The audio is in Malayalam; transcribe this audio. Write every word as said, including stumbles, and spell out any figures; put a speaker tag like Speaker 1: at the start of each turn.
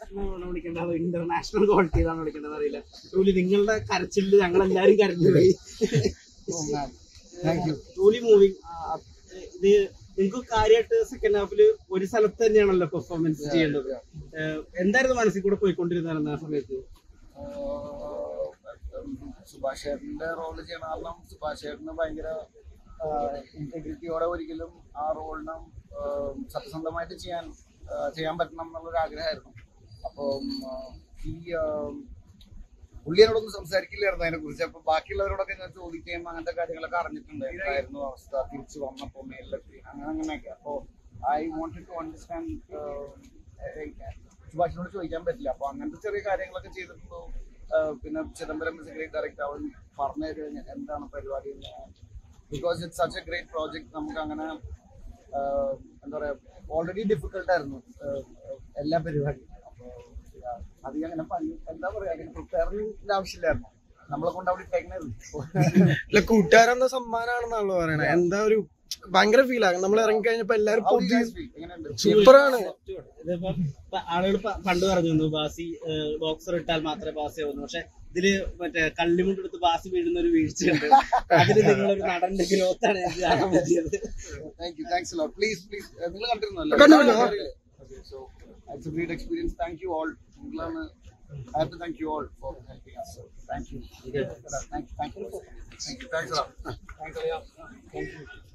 Speaker 1: നാഷണൽ വിളിക്കേണ്ടത് ഇന്റർനാഷണൽ ക്വാളിറ്റി ഏതാണ് വിളിക്കേണ്ടത് അറിയില്ല. ടൂലി നിങ്ങളുടെ കരച്ചില് ഞങ്ങൾ എല്ലാരും കരഞ്ഞുപോയി. ടൂലി മൂവി ഇത് നിങ്ങൾക്ക് കാര്യമായിട്ട് സെക്കൻഡ് ഹാഫില് ഒരു സ്ഥലത്ത് തന്നെയാണല്ലോ പെർഫോമൻസ് ചെയ്യേണ്ടത്. എന്തായിരുന്നു മനസ്സിൽ കൂടെ പോയിക്കൊണ്ടിരുന്ന ആ സമയത്ത്?
Speaker 2: സുഭാഷ് ചേട്ടന്റെ റോള് ചെയ്യണ കാരണം സുഭാഷ് ചേട്ടന് ഭയങ്കര ഇന്റഗ്രിറ്റിയോടെ ഒരിക്കലും ആ റോളിന് സത്യസന്ധമായിട്ട് ചെയ്യാൻ ചെയ്യാൻ പറ്റണം എന്നുള്ളൊരു ആഗ്രഹമായിരുന്നു. അപ്പം ഈ പുള്ളി എന്നോടൊന്നും സംസാരിക്കില്ലായിരുന്നു അതിനെ കുറിച്ച്. അപ്പൊ ബാക്കിയുള്ളവരോടൊക്കെ ഞാൻ ചോദിക്കുകയും അങ്ങനത്തെ കാര്യങ്ങളൊക്കെ അറിഞ്ഞിട്ടുണ്ട്. എന്തായിരുന്നു അവസ്ഥ തിരിച്ചു വന്നപ്പോ മേലെത്തി അങ്ങനെ അങ്ങനെയൊക്കെ. അപ്പോ ഐ വോണ്ടഡ് ടു അണ്ടർസ്റ്റാൻഡ്. സുഭാഷിനോട് ചോദിക്കാൻ പറ്റില്ല. അപ്പൊ അങ്ങനത്തെ ചെറിയ കാര്യങ്ങളൊക്കെ ചെയ്തിട്ടുണ്ടോ. പിന്നെ Chidambaram is a great director. അവൻ പറഞ്ഞു കഴിഞ്ഞാൽ എന്താണ് പരിപാടി, because it's such a great project. നമുക്ക് അങ്ങനെ എന്താ പറയാ ഓൾറെഡി ഡിഫിക്കൽട്ട് ആയിരുന്നു എല്ലാ പരിപാടിയും. അപ്പോൾ അധികം അങ്ങനെ പണി എന്താ പറയാ അങ്ങനെ പ്രിപ്പയറിന്റെ ആവശ്യമില്ലായിരുന്നു. നമ്മളെ കൊണ്ട് അവിടെ ഇട്ടേക്കണായിരുന്നു.
Speaker 3: കൂട്ടുകാരെന്ന സമ്മാനാണെന്നാണല്ലോ പറയണേ. എന്താ ഒരു ഭയങ്കര ഫീൽ ആകും നമ്മൾ ഇറങ്ങി കഴിഞ്ഞപ്പോ. എല്ലാരും സൂപ്പറാണ്.
Speaker 1: ആളുകൾ പണ്ട് പറഞ്ഞിരുന്നു ബാസി ബോക്സർ ഇട്ടാൽ മാത്രമേ പാസ് ആവുന്നു. പക്ഷെ ഇതില് മറ്റേ കള്ളിമുണ്ടെടുത്ത് ബാസി വീഴുന്ന ഒരു വീഴ്ചയുണ്ട്. അതില് നിങ്ങളൊരു നടന്റെ ഗ്രോത്ത് ആണ് കാണാൻ പറ്റിയത്.
Speaker 2: പ്ലീസ് പ്ലീസ് നിങ്ങൾ കണ്ടിരുന്നല്ലോ. So it's a great experience. Thank you all. I have to thank you all for helping us. So thank you. Thank you. Thank you. Thank you. Thanks a lot. Thanks a lot. Thank you.